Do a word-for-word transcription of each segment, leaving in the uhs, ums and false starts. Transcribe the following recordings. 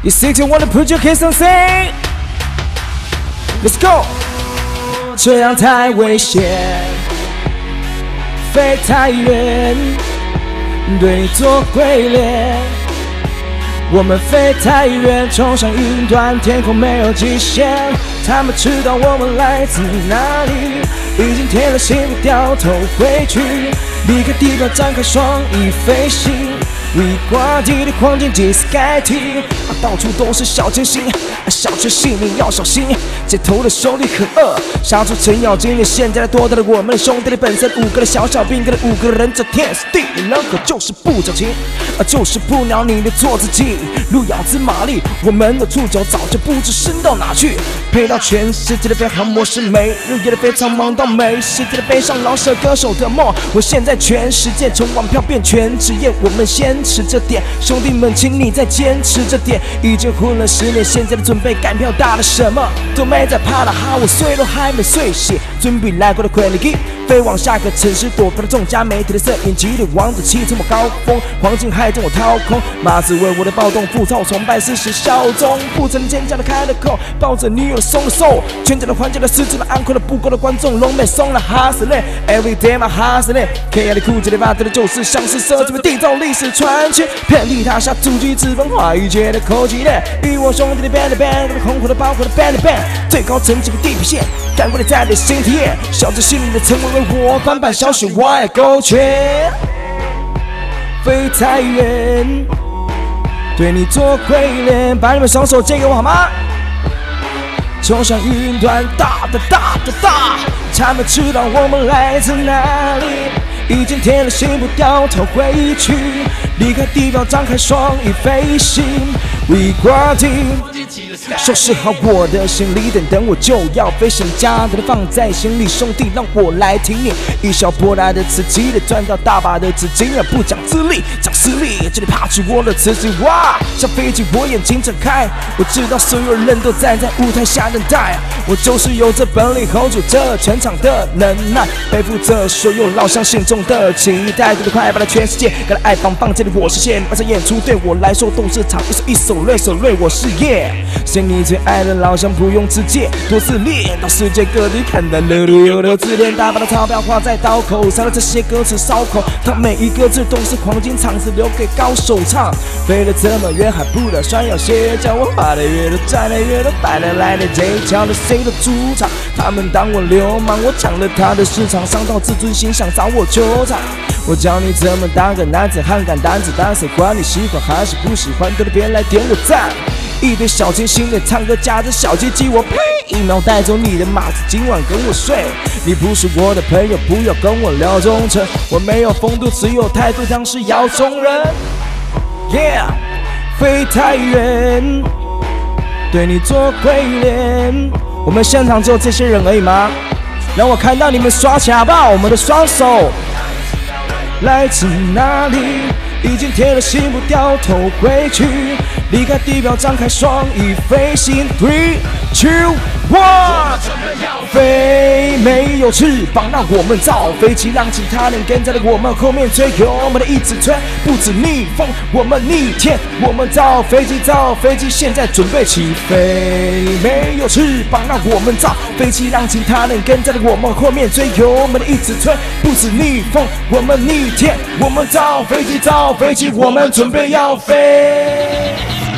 You sixty wanna put your kiss on sing Let's go 这样太危险飞太远对你做鬼脸我们飞太远冲上云端天空没有极限他们知道我们来自哪里已经天了心不掉头回去离开地表张开双翼飞行为挂地的黄金即 Sky T 到处都是小清新小确幸你要小心街头的兄弟很饿杀出程咬金现在多大了我们的兄弟的本身五个的小小兵跟了五个人这天时地利人和就是不矫情就是不鸟你的做自己路遥知马力我们的触角早就不知伸到哪去配到全世界的飞航模式每日夜的非常忙到美世界的悲伤老舍歌手的梦我现在全世界从玩票变全职业我们先持着点兄弟们请你再坚持着点已经混了十年现在的准备干票大了什么都没在怕了哈我睡都还没睡醒准备来过的快乐给飞往下个城市躲开了众家媒体的摄影机里王子气冲我高峰黄金海中我掏空马子为我的暴动浮躁崇拜事实效忠不曾尖叫的开了口抱着女友的松了手全家的环节的失智的安可的不够的观众龙妹松了哈死嘞 Every day my heart 死嘞 K I 的酷姐的发的就是像是设计的缔造历史传奇遍地踏下足迹资本化一切的口气嘞与我兄弟的 band band 红火的包括的 band band 最高层级的地平线干过的在你心体验小着心里的成为我翻版小雪我也勾拳飞太远对你做鬼脸把你们双手借给我好吗冲向云端大的大的大他们知道我们来自哪里已经天了心不掉头回去离开地表张开双翼飞行为挂地收拾好我的行李等等我就要飞行家的放在心里兄弟让我来听你一小波来的刺激的赚到大把的资金不讲资历讲实力这里爬起我的刺激哇像飞机我眼睛睁开我知道所有人都站在舞台下等待我就是有这本领 hold 住这全场的能耐背负着所有老乡心中的期待对得快把它全世界给它爱棒棒这里我实现晚上演出对我来说都是场一首一首累手累我是耶是你最爱的老乡不用自荐多自恋到世界各地看到了路有的自恋大把的钞票花在刀口上的这些歌词烧口它每一个字都是黄金场子留给高手唱飞了这么远还不打算要歇叫我花的越多赚的越多摆了来的这抢了谁的主场他们当我流氓我抢了他的市场伤到自尊心想找我纠缠我教你怎么当个男子汉敢担子弹谁管你喜欢还是不喜欢对了别来点我赞一堆小清新的唱歌夹着小鸡鸡我呸一秒带走你的马子今晚跟我睡你不是我的朋友不要跟我聊忠诚我没有风度只有态度像是摇中人 Yeah 飞太远对你做鬼脸我们现场只有这些人而已吗让我看到你们刷起来好不好我们的双手来自哪里已经贴了心不掉头回去离开地表张开双翼飞行 three two one 飞没有翅膀让我们造飞机让其他人跟在了我们后面追我们的一直吹不止逆风我们逆天我们造飞机造飞机现在准备起飞没有翅膀让我们造飞机让其他人跟在了我们后面追我们的一直吹不止逆风我们逆天我们造飞机造飞机我们准备要飞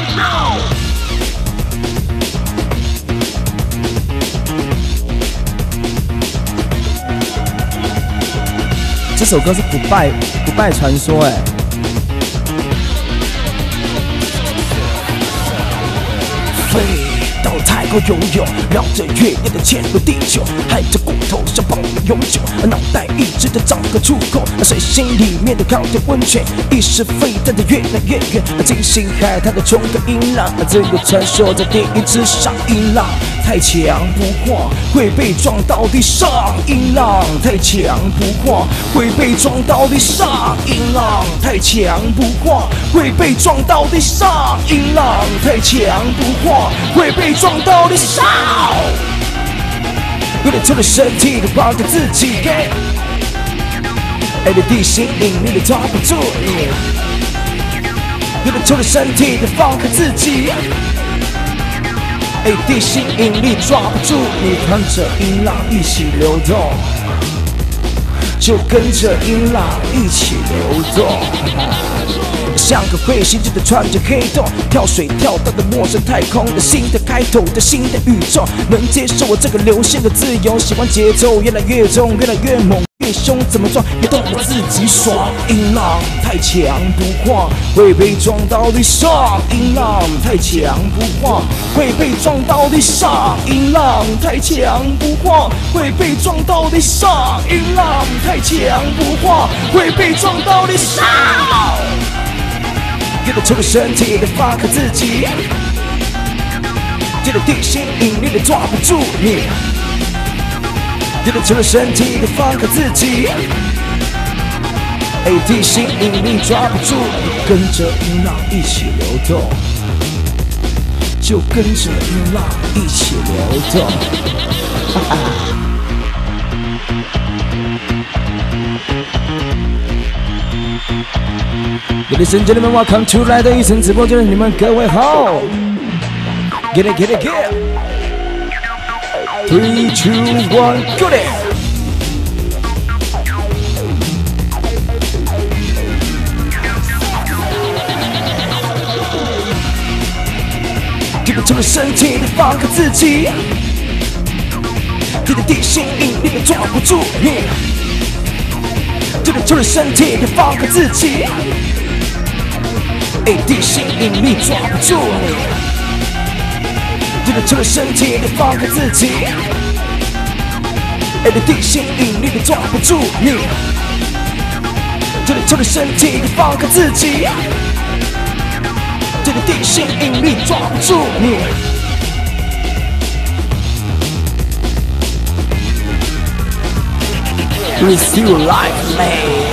这首歌是不败不败传说哎飞到太空游泳绕着月亮的潜入地球害着骨头像棒永久脑袋一直在找个出口水星里面的靠近温泉意识飞弹的越来越远金星海滩的冲个音浪这个传说在第一次上音浪太强不跨会被撞到地上音浪太强不跨会被撞到地上音浪太强不跨会被撞到地上音浪太强不跨会被撞到地上有点错的身体都包给自己爱的地心引力都抓不住你有点抽离身体的放开自己。哎，地心引力抓不住你，看着音浪一起流动，就跟着音浪一起流动。像个彗星，就在穿着黑洞，跳水跳到的陌生太空的新的开头的新的宇宙，能接受我这个流线的自由，喜欢节奏越来越重，越来越猛。越凶怎么撞也动得自己爽，音浪太强不晃，会被撞到地上。音浪太强不晃，会被撞到地上。音浪太强不晃，会被撞到地上。音浪太强不晃，会被撞到地上。记得抽离身体的放开自己，记得地心引力的抓不住你。记得抽离身体的放开自己，哎，地心引力抓不住你，跟着音浪一起流动，就跟着音浪一起流动。哈哈。Ladies and gentlemen, welcome to 来的一层直播间，你们各位好。Get it, get it, get it. Three, two, one, go there! 记得抽离身体的放开自己，记得地心引力抓不住你，记得抽离身体的放开自己，哎，地心引力抓不住你。记得抽离身体的放开自己，哎，地心引力的抓不住你。记得抽离身体的放开自己，记得地心引力抓不住你。Receive life, man.